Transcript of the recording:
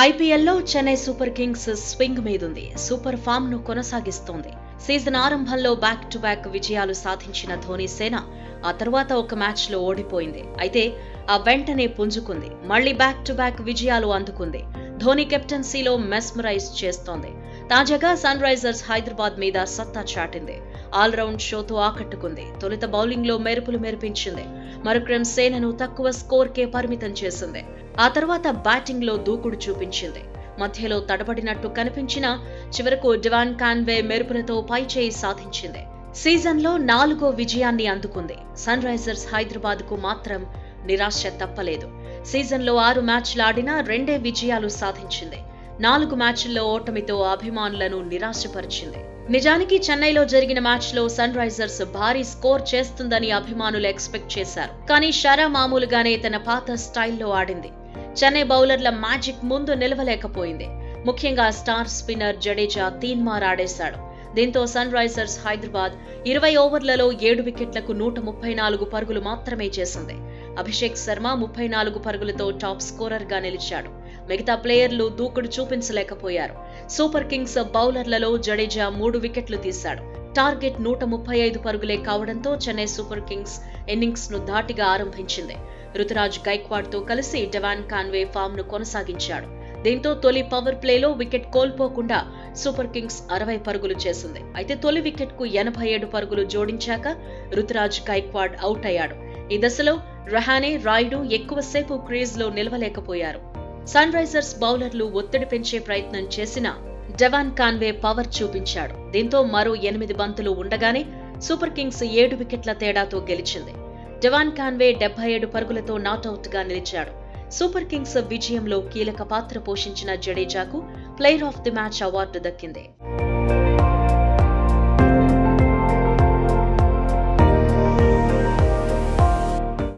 IPL లో Chennai super kings swing మీదుంది. Super form ను కొనసాగిస్తోంది. సీజన్ ఆరంభంలో బ్యాక్ టు బ్యాక్ విజయాలు సాధించిన ధోనీ సేన ఆ తర్వాత ఒక మ్యాచ్ లో ఓడిపోయింది. అయితే ఆ వెంటనే పుంజుకుంది. మళ్లీ బ్యాక్ టు బ్యాక్ విజయాలు అందుకుంది. ధోనీ కెప్టెన్సీలో మెస్మరైజ్ చేస్తోంది. తాజాగా సన్ రైజర్స్ హైదరాబాద్ మీద సత్తా చాటింది. ఆల్రౌండ్ షోతో ఆకట్టుకుంది. తొలుత బౌలింగ్ లో మెరుపులు మెరిపించింది. మరుక్రమ్ సేనను తక్కువ స్కోర్ కే పరిమితం చేసింది. ఆ తర్వాత బ్యాటింగ్ లో దూకుడు చూపించింది. మధ్యలో తడబడినట్టు కనిపించినా చివరకు డెవాన్ కాన్వే మెరుపులతో పైచేయి సాధించింది. సీజన్లో 4వ విజయాన్ని అందుకుంది. సన్ రైజర్స్ హైదరాబాద్ కు మాత్రం నిరాశ తప్పలేదు. సీజన్లో 6 మ్యాచ్లాడినా 2 విజయాలు సాధించింది. 4 మ్యాచ్ల్లో ఓటమితో అభిమానులను నిరాశపరిచింది. నిజానికి చెన్నైలో జరిగిన మ్యాచ్లో సన్ రైజర్స్ భారీ స్కోర్ చేస్తుందని అభిమానులు ఎక్స్పెక్ట్ చేశారు. కానీ షరా మామూలుగానే తన పాత స్టైల్లో ఆడింది. చెన్నై బౌలర్ల మ్యాజిక్ ముందు నిలవలేకపోయింది. ముఖ్యంగా స్టార్ స్పిన్నర్ జడేజా తీన్మార్ ఆడేశాడు. దీంతో సన్ రైజర్స్ హైదరాబాద్ 20 ఓవర్లలో 7 వికెట్లకు 134 పరుగులు మాత్రమే చేసింది. అభిషేక్ శర్మ 34 పరుగులతో టాప్ స్కోరర్ గా నిలిచాడు. మిగతా ప్లేయర్లు దూకుడు చూపించలేకపోయారు. సూపర్ కింగ్స్ బౌలర్లలో జడేజా 3 వికెట్లు తీశాడు. టార్గెట్ 135 పరుగులే కావడంతో చెన్నై సూపర్ కింగ్స్ ఇన్నింగ్స్ ను ధాటిగా ఆరంభించింది. రుతురాజ్ గైక్వాడ్ తో కలిసి డెవాన్ కాన్వే ఫామ్ ను కొనసాగించాడు. దీంతో తొలి పవర్ ప్లేలో వికెట్ కోల్పోకుండా సూపర్ కింగ్స్ 60 పరుగులు చేసింది. అయితే తొలి వికెట్ కు 87 పరుగులు జోడించాక రుతురాజ్ గైక్వాడ్ అవుట్ అయ్యాడు. ఈ దశలో రహానే, రాయుడు ఎక్కువసేపు క్రీజ్ లో నిలవలేకపోయారు. సన్ రైజర్స్ బౌలర్లు ఒత్తిడి పెంచే ప్రయత్నం చేసినా డెవాన్ కాన్వే పవర్ చూపించాడు. దీంతో మరో 8 బంతులు ఉండగానే సూపర్ కింగ్స్ 7 వికెట్ల తేడాతో గెలిచింది. డెవాన్ కాన్వే 77 పరుగులతో నాట్అవుట్ గా నిలిచాడు. సూపర్ కింగ్స్ విజయంలో కీలక పాత్ర పోషించిన జడేజాకు player of the match award దక్కింది.